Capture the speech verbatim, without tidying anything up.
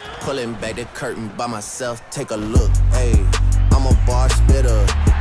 Pulling back the curtain by myself, take a look, ayy. I'm a bar spitter.